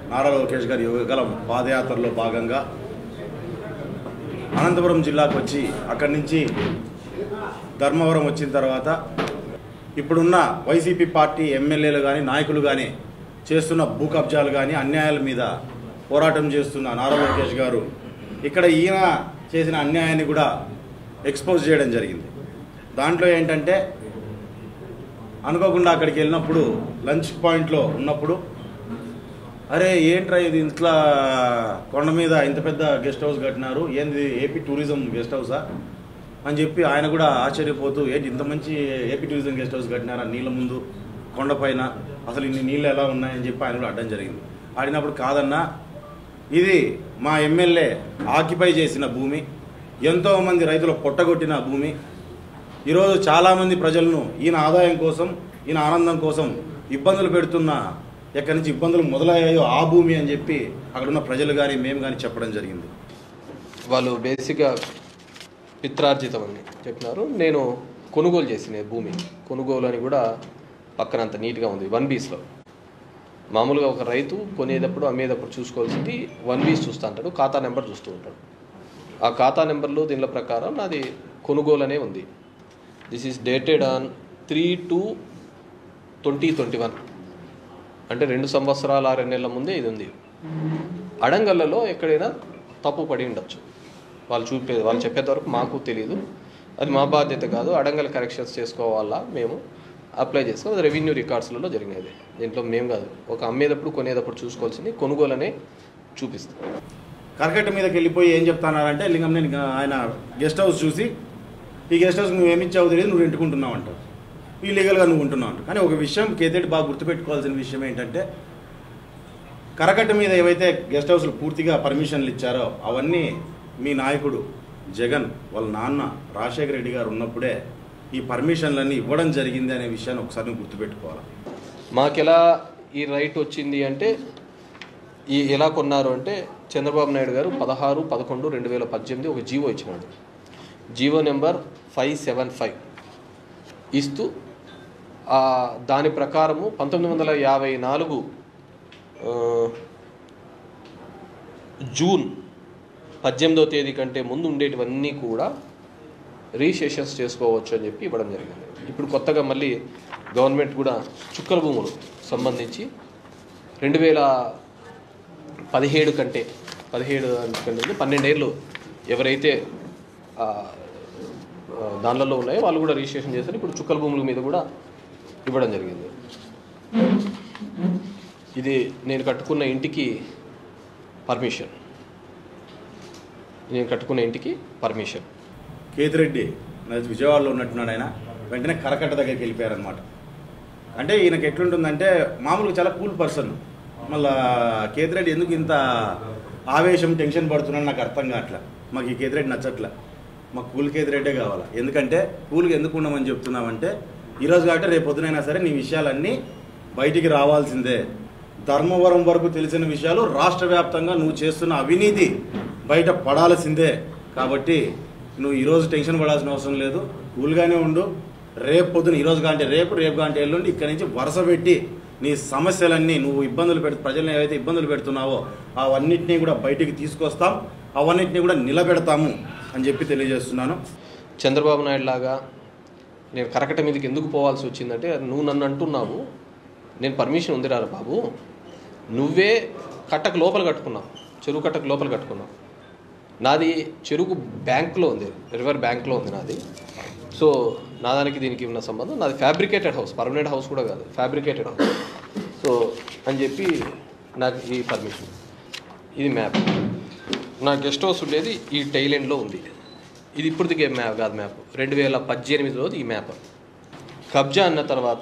నారా లోకేష్ గారి యువగలం పాదయాత్రలో భాగంగా అనంతపురం జిల్లాకు వచ్చి అక్కడి నుంచి ధర్మవరం వచ్చిన తర్వాత ఇప్పుడున్న వైసీపీ పార్టీ ఎమ్మెల్యేలు కానీ నాయకులు కానీ చేస్తున్న భూ కబ్జాలు కానీ అన్యాయాల మీద పోరాటం చేస్తున్న నారా లోకేష్ గారు ఇక్కడ ఈయన చేసిన అన్యాయాన్ని కూడా ఎక్స్పోజ్ చేయడం జరిగింది. దాంట్లో ఏంటంటే అనుకోకుండా అక్కడికి వెళ్ళినప్పుడు లంచ్ పాయింట్లో ఉన్నప్పుడు అరే ఏంట్రా ఇది ఇంట్లో కొండ మీద ఇంత పెద్ద గెస్ట్ హౌస్ కట్టినారు, ఏంది ఏపీ టూరిజం గెస్ట్ హౌసా అని చెప్పి ఆయన కూడా ఆశ్చర్యపోతూ ఏంటి ఇంత మంచి ఏపీ టూరిజం గెస్ట్ హౌస్ కట్టినారా నీళ్ళ ముందు కొండపైన, అసలు ఇన్ని నీళ్ళు ఎలా ఉన్నాయని చెప్పి ఆయన కూడా అడ్డం జరిగింది. ఆడినప్పుడు కాదన్నా ఇది మా ఎమ్మెల్యే ఆక్యుపై చేసిన భూమి, ఎంతోమంది రైతులు పొట్టగొట్టిన భూమి, ఈరోజు చాలామంది ప్రజలను ఈయన ఆదాయం కోసం ఈయన ఆనందం కోసం ఇబ్బందులు పెడుతున్న ఎక్కడి నుంచి ఇబ్బందులు మొదలయ్యాయో ఆ భూమి అని చెప్పి అక్కడున్న ప్రజలు కానీ మేము కానీ చెప్పడం జరిగింది. వాళ్ళు బేసిక్గా పిత్రార్జితం అని చెప్పినారు. నేను కొనుగోలు చేసిన భూమి కొనుగోలు అని కూడా పక్కన అంత నీట్గా ఉంది. 1Bsలో మామూలుగా ఒక రైతు కొనేటప్పుడు అమ్మేటప్పుడు చూసుకోవాల్సింది 1Bs చూస్తూ ఉంటాడు, ఖాతా నెంబర్ చూస్తూ ఉంటాడు. ఆ ఖాతా నెంబర్లు దీనిల ప్రకారం నాది కొనుగోలు అనే ఉంది. దిస్ ఈస్ డేటెడ్ ఆన్ 3/2/2021 అంటే 2 సంవత్సరాల 6 నెలల ముందే ఇది ఉంది. అడంగల్లలో ఎక్కడైనా తప్పు పడి ఉండొచ్చు, వాళ్ళు చెప్పేంత వరకు మాకు తెలియదు, అది మా బాధ్యత కాదు. అడంగల్ కరెక్షన్స్ చేసుకోవాలా మేము అప్లై చేసుకో, అది రెవెన్యూ రికార్డ్స్లలో జరిగినది. దీంట్లో మేము కాదు, ఒక అమ్మేటప్పుడు కొనేటప్పుడు చూసుకోవాల్సింది కొనుగోలనే చూపిస్తాం. కరకట్ట మీదకి వెళ్ళిపోయి ఏం చెప్తున్నారంటే లింగం నేను ఆయన గెస్ట్ హౌస్ చూసి ఈ గెస్ట్ హౌస్ నువ్వు ఏమిచ్చావు తెలియదు, నువ్వు రెంటుకుంటున్నావు అంటావు, ఇల్లీగల్గా నువ్వు ఉంటున్నావు అంటావు. కానీ ఒక విషయం కేతేటి బాగా గుర్తుపెట్టుకోవాల్సిన విషయం ఏంటంటే కరకట్ట మీద ఏవైతే గెస్ట్ హౌస్లు పూర్తిగా పర్మిషన్లు ఇచ్చారో అవన్నీ మీ నాయకుడు జగన్ వాళ్ళ నాన్న రాజశేఖర రెడ్డి గారు ఉన్నప్పుడే ఈ పర్మిషన్లన్నీ ఇవ్వడం జరిగింది అనే విషయాన్ని ఒకసారి నువ్వు గుర్తుపెట్టుకోవాలి. మాకెలా ఈ రైట్ వచ్చింది అంటే ఎలా కొన్నారు అంటే చంద్రబాబు నాయుడు గారు 16/11/2018 ఒక జీవో ఇచ్చినాడు. జీవో నెంబర్ 575 ఇస్తూ దాని ప్రకారము 1954 జూన్ 18వ తేదీ కంటే ముందు ఉండేటివన్నీ కూడా రిజిస్ట్రేషన్స్ చేసుకోవచ్చు అని చెప్పి ఇవ్వడం జరిగింది. ఇప్పుడు కొత్తగా మళ్ళీ గవర్నమెంట్ కూడా చుక్కల భూములు సంబంధించి 2017 కంటే 12 ఏళ్ళు ఎవరైతే దానిలలో ఉన్నాయో వాళ్ళు కూడా రిజిస్ట్రేషన్ చేశారు. ఇప్పుడు చుక్కల భూముల మీద కూడా ఇవ్వడం జరిగింది. ఇది నేను కట్టుకున్న ఇంటికి పర్మిషన్. కేతిరెడ్డి విజయవాడలో ఉన్నట్టున్నాడు. ఆయన వెంటనే కరకట్ట దగ్గరికి వెళ్ళిపోయారనమాట. అంటే ఈయనకి ఎట్లుంటుందంటే మామూలుగా చాలా కూల్ పర్సన్, మళ్ళా కేతిరెడ్డి ఎందుకు ఇంత ఆవేశం టెన్షన్ పడుతున్నాడు నాకు అర్థం కావట్లే. మాకు ఈ కేతిరెడ్డి నచ్చట్లే, మాకు కూల్ కేతిరెడ్డే కావాలా. ఎందుకంటే కూల్గా ఎందుకు ఉండమని చెప్తున్నామంటే ఈరోజు కాబట్టి రేపు పొద్దునైనా సరే నీ విషయాలన్నీ బయటికి రావాల్సిందే. ధర్మవరం వరకు తెలిసిన విషయాలు రాష్ట్ర వ్యాప్తంగా నువ్వు చేస్తున్న అవినీతి బయట పడాల్సిందే. కాబట్టి నువ్వు ఈరోజు టెన్షన్ పడాల్సిన అవసరం లేదు, కూల్గానే ఉండు. రేపు పొద్దున ఈరోజు కాంటే రేపు కాంటే ఎల్లుండి ఇక్కడి నుంచి వరుస పెట్టి నీ సమస్యలన్నీ నువ్వు ఇబ్బందులు ప్రజలను ఏవైతే ఇబ్బందులు పెడుతున్నావో అవన్నిటినీ కూడా బయటికి తీసుకొస్తాం, అవన్నిటినీ కూడా నిలబెడతాము అని చెప్పి తెలియజేస్తున్నాను. చంద్రబాబు నాయుడు లాగా నేను కరకట్ట మీదకి ఎందుకు పోవాల్సి వచ్చిందంటే నువ్వు నన్ను అంటున్నావు నేను పర్మిషన్ ఉంది రా బాబు, నువ్వే కట్టకు లోపల కట్టుకున్నావు, చెరువు కట్టకు లోపల కట్టుకున్నావు. నాది చెరుకు బ్యాంకులో ఉంది, రివర్ బ్యాంక్లో ఉంది నాది. సో నా దానికి దీనికి ఉన్న సంబంధం, నాది ఫ్యాబ్రికేటెడ్ హౌస్, పర్మనెంట్ హౌస్ కూడా కాదు, ఫ్యాబ్రికేటెడ్ హౌస్. సో అని చెప్పి నాకు ఈ పర్మిషన్. ఇది మ్యాప్. నా గెస్ట్ హౌస్ ఉండేది ఈ టైలెండ్లో ఉంది. ఇది ఇప్పుడు దిగే మ్యాప్ కాదు, మ్యాప్ 2018లో ఈ మ్యాప్. కబ్జా అన్న తర్వాత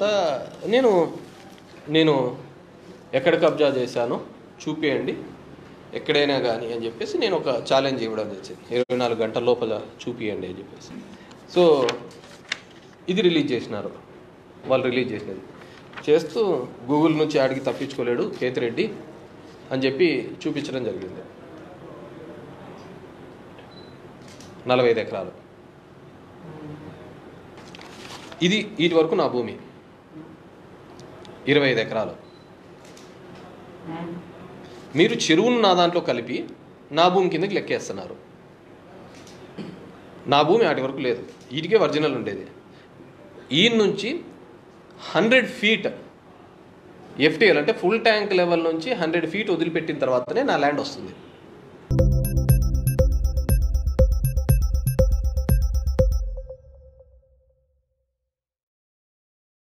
నేను ఎక్కడ కబ్జా చేశానో చూపించండి ఎక్కడైనా కానీ అని చెప్పేసి నేను ఒక ఛాలెంజ్ ఇవ్వడం చేసింది. 24 గంటల లోపల చూపించండి అని చెప్పేసి. సో ఇది రిలీజ్ చేసినారు, వాళ్ళు రిలీజ్ చేసినది చేస్తూ గూగుల్ నుంచి ఆడికి తప్పించుకోలేడు కేతిరెడ్డి అని చెప్పి చూపించడం జరిగింది. 45 ఎకరాలు. ఇది వీటి వరకు నా భూమి 25 ఎకరాలు. మీరు చెరువును నా దాంట్లో కలిపి నా భూమి కిందకి లెక్కేస్తున్నారు. నా భూమి ఆటి వరకు లేదు, వీటికే ఒరిజినల్ ఉండేది. ఈ నుంచి 100 ఫీట్ ఎఫ్టీఎల్ అంటే ఫుల్ ట్యాంక్ లెవెల్ నుంచి 100 ఫీట్ వదిలిపెట్టిన తర్వాతనే నా ల్యాండ్ వస్తుంది.